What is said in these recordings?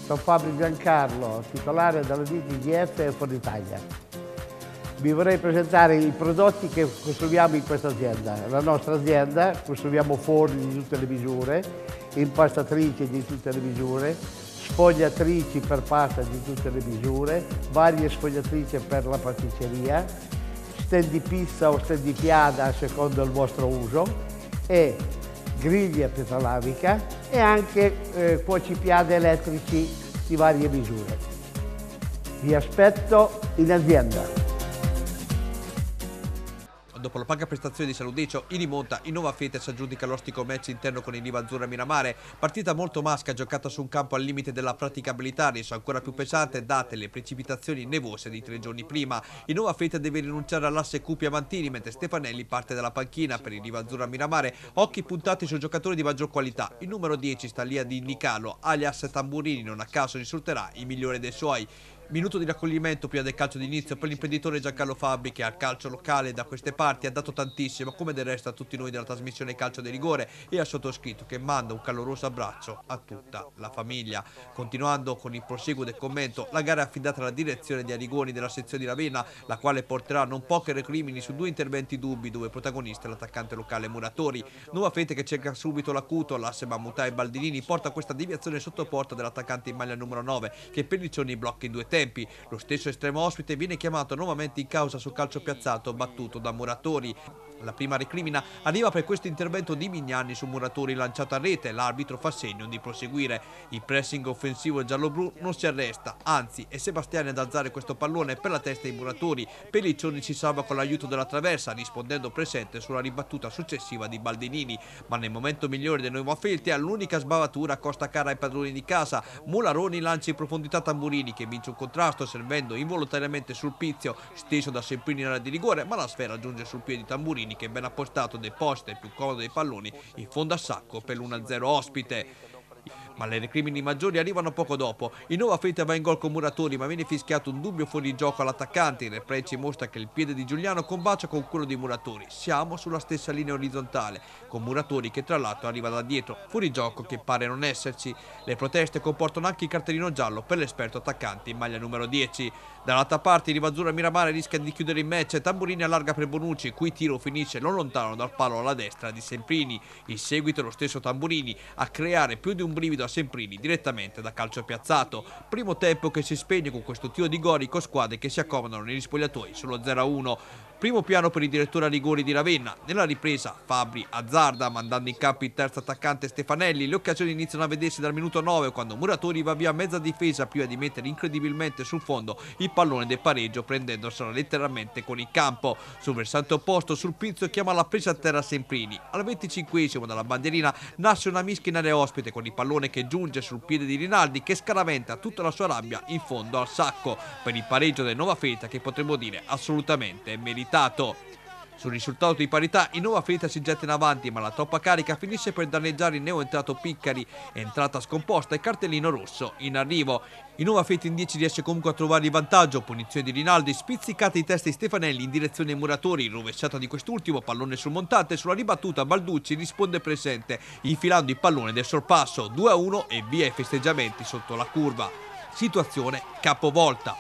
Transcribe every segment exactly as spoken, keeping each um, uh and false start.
Sono Fabri Giancarlo, titolare della D G F e Forno Italia. Vi vorrei presentare i prodotti che costruiamo in questa azienda. La nostra azienda costruiamo forni di tutte le misure, impastatrici di tutte le misure, sfogliatrici per pasta di tutte le misure, varie sfogliatrici per la pasticceria, stand di pizza o stand di piada a secondo il vostro uso e griglie a pietra lavica e anche eh, cuocipiade elettrici di varie misure. Vi aspetto in azienda. Dopo la paga prestazione di Saludicio, in rimonta il Nova Fiat aggiudica l'ostico match interno con il Riva Azzurra Miramare, partita molto masca giocata su un campo al limite della praticabilità, reso ancora più pesante date le precipitazioni nevose di tre giorni prima. Il Nova Fiat deve rinunciare all'asse Cupi Avantini, mentre Stefanelli parte dalla panchina per il Riva Azzurra Miramare, occhi puntati sul giocatore di maggior qualità. Il numero dieci sta lì ad indicarlo, alias Tamburini non a caso risulterà il migliore dei suoi. Minuto di raccoglimento prima del calcio d'inizio per l'imprenditore Giancarlo Fabri, che al calcio locale da queste parti ha dato tantissimo, come del resto a tutti noi della trasmissione Calcio di Rigore, e al sottoscritto che manda un caloroso abbraccio a tutta la famiglia. Continuando con il proseguo del commento, la gara è affidata alla direzione di Arigoni della sezione di Ravenna, la quale porterà non poche recrimini su due interventi dubbi, dove protagonista è l'attaccante locale Muratori. Nuova Fete che cerca subito l'acuto, l'asse Mamutà e Baldinini porta questa deviazione sotto porta dell'attaccante in maglia numero nove, che Pelliccioni blocca in due tempi. Lo stesso estremo ospite viene chiamato nuovamente in causa sul calcio piazzato battuto da Muratori. La prima recrimina arriva per questo intervento di Mignani su Muratori lanciato a rete, l'arbitro fa segno di proseguire. Il pressing offensivo gialloblu non si arresta, anzi è Sebastiani ad alzare questo pallone per la testa di Muratori. Pelliccioni si salva con l'aiuto della traversa, rispondendo presente sulla ribattuta successiva di Baldinini, ma nel momento migliore del Nuovo Felti all'unica sbavatura costa cara ai padroni di casa. Mularoni lancia in profondità Tamburini, che vince un contrasto servendo involontariamente sul pizio steso da Semprini nella di rigore, ma la sfera giunge sul piede di Tamburini, che ben appostato deposita il più comodo dei palloni in fondo a sacco per l'uno a zero ospite. Ma le recrimini maggiori arrivano poco dopo. Il Nova Fete va in gol con Muratori, ma viene fischiato un dubbio fuorigioco all'attaccante. Il replay ci mostra che il piede di Giuliano combacia con quello di Muratori. Siamo sulla stessa linea orizzontale, con Muratori che tra l'altro arriva da dietro, fuorigioco che pare non esserci. Le proteste comportano anche il cartellino giallo per l'esperto attaccante in maglia numero dieci. Dall'altra parte il Riva Azzurra Miramare rischia di chiudere il match. Tamburini allarga per Bonucci, cui tiro finisce non lontano dal palo alla destra di Semprini. In seguito lo stesso Tamburini a creare più di un brivido a Semprini direttamente da calcio piazzato. Primo tempo che si spegne con questo tiro di Gorico, squadre che si accomodano negli spogliatoi sullo zero a uno. Primo piano per il direttore Arigoni di Ravenna. Nella ripresa Fabri azzarda mandando in campo il terzo attaccante Stefanelli. Le occasioni iniziano a vedersi dal minuto nove, quando Muratori va via mezza difesa prima di mettere incredibilmente sul fondo il pallone del pareggio, prendendoselo letteralmente con il campo. Sul versante opposto sul pizzo chiama la presa a terra Semprini. Al venticinquesimo dalla bandierina nasce una mischia in area ospite con il pallone che giunge sul piede di Rinaldi, che scaraventa tutta la sua rabbia in fondo al sacco per il pareggio del Nova Feta, che potremmo dire assolutamente meritato. Sul risultato di parità il Nova Feta si getta in avanti, ma la troppa carica finisce per danneggiare il neoentrato Piccari, entrata scomposta e cartellino rosso in arrivo. Il Nova Feta in dieci riesce comunque a trovare il vantaggio, punizione di Rinaldi, spizzicata di testa di Stefanelli in direzione ai Muratori, rovesciata di quest'ultimo, pallone sul montante, sulla ribattuta Balducci risponde presente, infilando il pallone del sorpasso, due a uno e via i festeggiamenti sotto la curva. Situazione capovolta.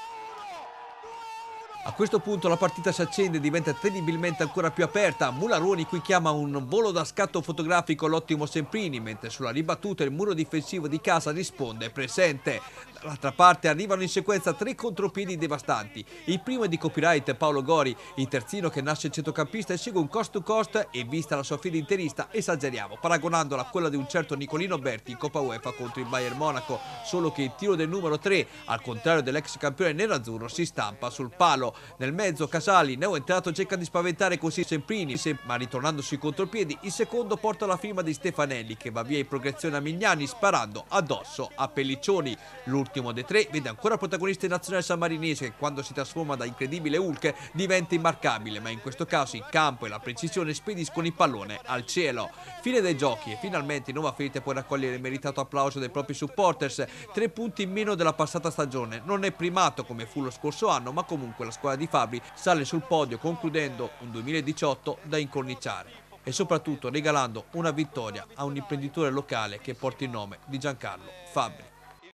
A questo punto la partita si accende e diventa terribilmente ancora più aperta. Mularoni qui chiama un volo da scatto fotografico l'ottimo Semprini, mentre sulla ribattuta il muro difensivo di casa risponde presente. Dall'altra parte arrivano in sequenza tre contropiedi devastanti. Il primo è di copyright Paolo Gori, il terzino che nasce centrocampista e segue un cost to cost e vista la sua fila interista esageriamo, paragonandola a quella di un certo Nicolino Berti in Coppa UEFA contro il Bayern Monaco, solo che il tiro del numero tre, al contrario dell'ex campione nerazzurro, si stampa sul palo. Nel mezzo Casali, neoentrato, cerca di spaventare così Semprini, ma ritornando sui contropiedi il secondo porta la firma di Stefanelli, che va via in progressione a Mignani sparando addosso a Pelliccioni. L'ultimo dei tre vede ancora protagonista il nazionale sammarinese, che quando si trasforma da incredibile Hulk diventa immarcabile, ma in questo caso il campo e la precisione spediscono il pallone al cielo. Fine dei giochi e finalmente il Nova Fete può raccogliere il meritato applauso dei propri supporters. Tre punti in meno della passata stagione, non è primato come fu lo scorso anno, ma comunque la squadra di Fabri sale sul podio concludendo un duemiladiciotto da incorniciare e soprattutto regalando una vittoria a un imprenditore locale che porta il nome di Giancarlo Fabri.